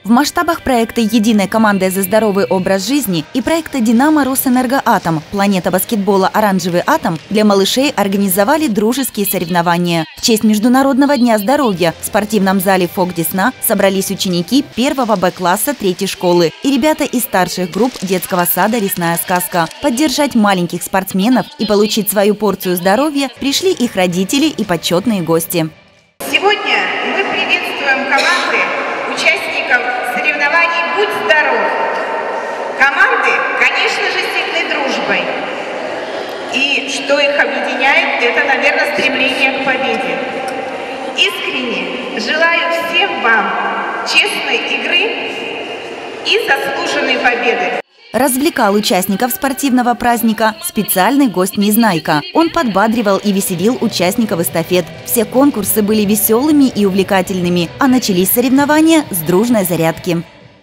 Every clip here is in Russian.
В масштабах проекта «Единая команда за здоровый образ жизни» и проекта «Динамо Росэнергоатом. Планета баскетбола «Оранжевый атом» для малышей организовали дружеские соревнования. В честь Международного дня здоровья в спортивном зале «Фок Десна» собрались ученики 1 Б-класса 3-й школы и ребята из старших групп детского сада «Лесная сказка». Поддержать маленьких спортсменов и получить свою порцию здоровья пришли их родители и почетные гости. Сегодня мы приветствуем команды участников соревнований «Будь здоров». Команды, конечно же, сильны дружбой. И что их объединяет, это, наверное, стремление к победе. Искренне желаю всем вам честной игры и заслуженной победы. Развлекал участников спортивного праздника специальный гость Незнайка. Он подбадривал и веселил участников эстафет. Все конкурсы были веселыми и увлекательными, а начались соревнования с дружной зарядки.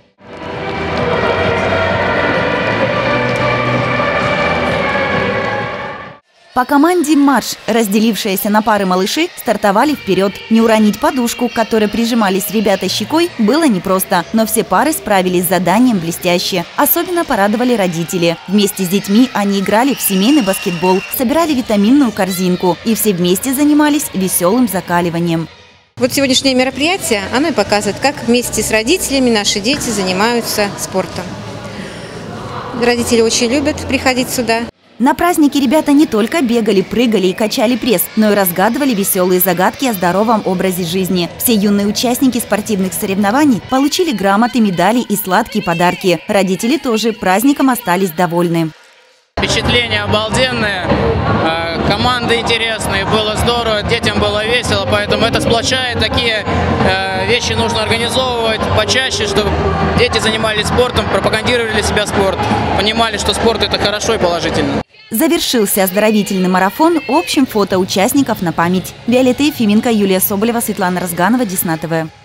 По команде «Марш», разделившиеся на пары малыши, стартовали вперед. Не уронить подушку, к которой прижимались ребята щекой, было непросто, но все пары справились с заданием блестяще. Особенно порадовали родители. Вместе с детьми они играли в семейный баскетбол, собирали витаминную корзинку и все вместе занимались веселым закаливанием. Вот сегодняшнее мероприятие, оно и показывает, как вместе с родителями наши дети занимаются спортом. Родители очень любят приходить сюда. На празднике ребята не только бегали, прыгали и качали пресс, но и разгадывали веселые загадки о здоровом образе жизни. Все юные участники спортивных соревнований получили грамоты, медали и сладкие подарки. Родители тоже праздником остались довольны. Впечатления обалденные, команды интересные, было здорово, детям было весело, поэтому это сплочает. Такие вещи нужно организовывать почаще, чтобы дети занимались спортом, пропагандировали для себя спорт, понимали, что спорт – это хорошо и положительно. Завершился оздоровительный марафон общим фото участников на память. Виолетта Ефименко, Юлия Соболева, Светлана Разганова, Десна ТВ.